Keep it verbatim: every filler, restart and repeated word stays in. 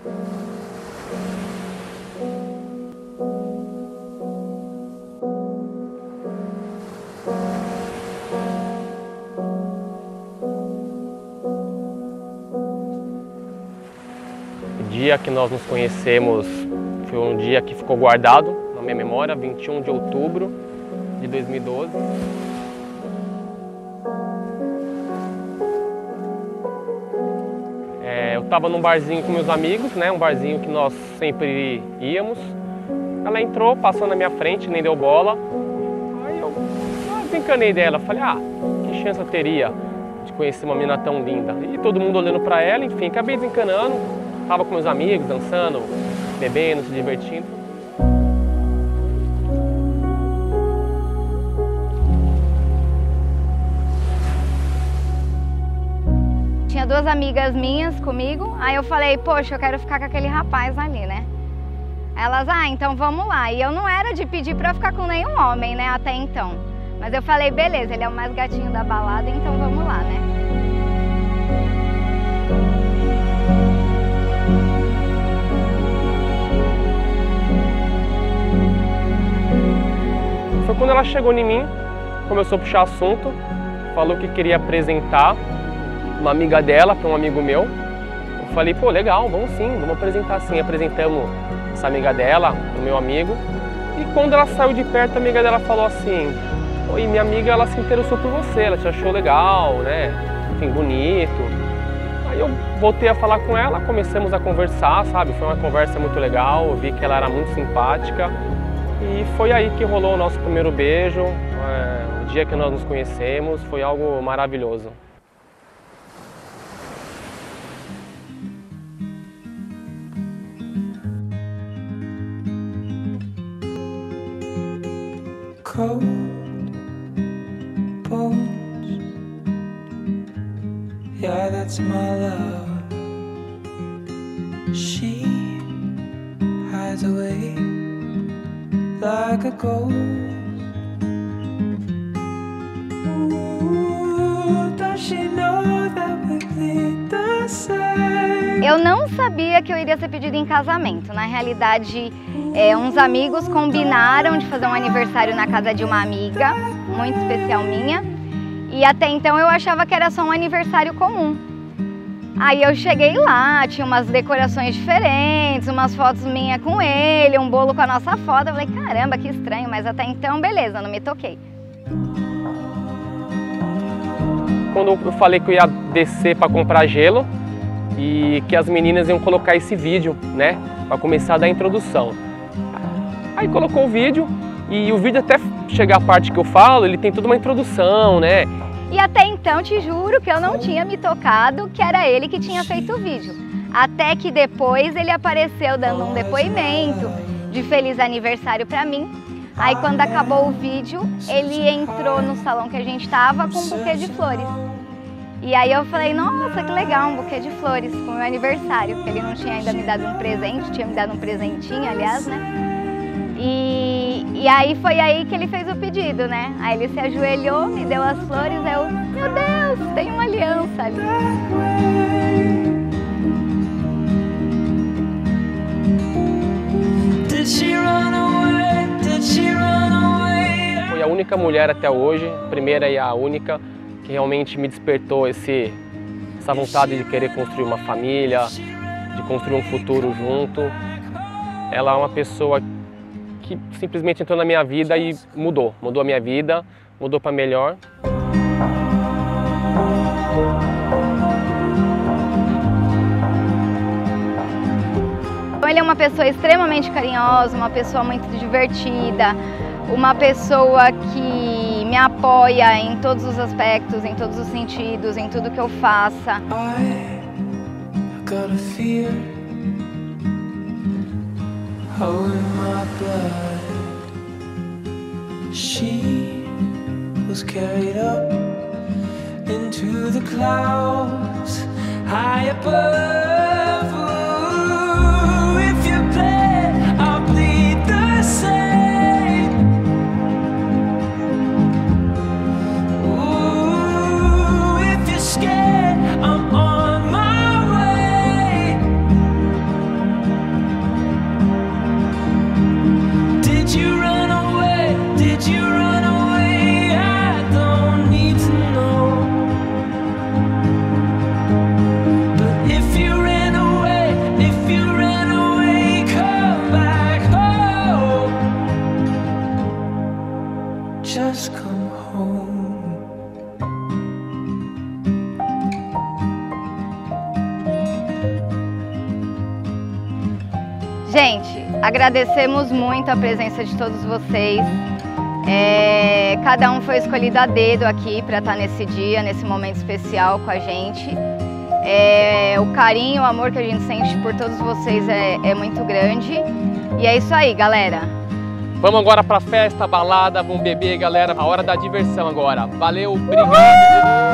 O dia que nós nos conhecemos foi um dia que ficou guardado na minha memória, vinte e um de outubro de dois mil e doze. É, eu estava num barzinho com meus amigos, né, um barzinho que nós sempre íamos. Ela entrou, passou na minha frente, nem deu bola. Aí eu ah, desencanei dela, falei, ah, que chance eu teria de conhecer uma menina tão linda. E todo mundo olhando para ela, enfim, acabei desencanando. Estava com meus amigos, dançando, bebendo, se divertindo. Tinha duas amigas minhas comigo, aí eu falei, poxa, eu quero ficar com aquele rapaz ali, né? Elas, ah, então vamos lá. E eu não era de pedir pra ficar com nenhum homem, né, até então. Mas eu falei, beleza, ele é o mais gatinho da balada, então vamos lá, né? Foi quando ela chegou em mim, começou a puxar assunto, falou que queria apresentar uma amiga dela para um amigo meu. Eu falei, pô, legal, vamos sim, vamos apresentar sim. Apresentamos essa amiga dela pro meu amigo. E quando ela saiu de perto, a amiga dela falou assim, oi, minha amiga, ela se interessou por você, ela te achou legal, né, enfim, bonito. Aí eu voltei a falar com ela, começamos a conversar, sabe, foi uma conversa muito legal, eu vi que ela era muito simpática. E foi aí que rolou o nosso primeiro beijo, é, o dia que nós nos conhecemos, foi algo maravilhoso. Cold bones, yeah, that's my love. She hides away like a ghost. Ooh, does she know that we bleed the same? Eu não sabia que eu iria ser pedida em casamento. Na realidade, é, uns amigos combinaram de fazer um aniversário na casa de uma amiga, muito especial minha. E até então eu achava que era só um aniversário comum. Aí eu cheguei lá, tinha umas decorações diferentes, umas fotos minhas com ele, um bolo com a nossa foto. Eu falei, caramba, que estranho, mas até então, beleza, não me toquei. Quando eu falei que eu ia descer para comprar gelo e que as meninas iam colocar esse vídeo, né, para começar a dar a introdução. Aí colocou o vídeo e o vídeo, até chegar a parte que eu falo, ele tem toda uma introdução, né. E até então, te juro que eu não tinha me tocado que era ele que tinha feito o vídeo. Até que depois ele apareceu dando um depoimento de feliz aniversário pra mim. Aí quando acabou o vídeo, ele entrou no salão que a gente tava com um buquê de flores. E aí eu falei, nossa, que legal, um buquê de flores pro meu aniversário. Porque ele não tinha ainda me dado um presente, tinha me dado um presentinho, aliás, né? E, e aí foi aí que ele fez o pedido, né? Aí ele se ajoelhou, me deu as flores, eu, meu Deus, tem uma aliança ali. Foi a única mulher até hoje, a primeira e a única, que realmente me despertou esse, essa vontade de querer construir uma família, de construir um futuro junto. Ela é uma pessoa que simplesmente entrou na minha vida e mudou, mudou a minha vida, mudou para melhor. Ele é uma pessoa extremamente carinhosa, uma pessoa muito divertida, uma pessoa que me apoia em todos os aspectos, em todos os sentidos, em tudo que eu faça. Oh, in my blood, she was carried up into the clouds high above. Ooh, if you bled, I'll bleed the same. Ooh, if you're scared, I'm on my way. Gente, agradecemos muito a presença de todos vocês. É, cada um foi escolhido a dedo aqui para estar nesse dia, nesse momento especial com a gente. É, o carinho, o amor que a gente sente por todos vocês é, é muito grande. E é isso aí, galera. Vamos agora pra festa, balada, vamos beber, galera. A hora da diversão agora. Valeu, obrigado.